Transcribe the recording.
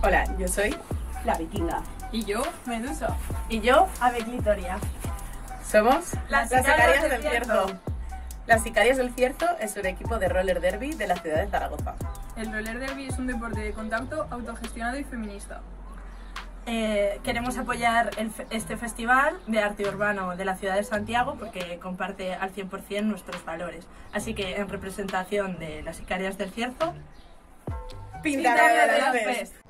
Hola, yo soy la Vikinga. Y yo, Medusa. Y yo, Ave Clitoria. Somos Las Sicarias del Cierzo. Las Sicarias del Cierzo es un equipo de roller derby de la ciudad de Zaragoza. El roller derby es un deporte de contacto autogestionado y feminista. Queremos apoyar este festival de arte urbano de la ciudad de Santiago porque comparte al 100% nuestros valores. Así que en representación de las Sicarias del Cierzo, ¡Pintaré de las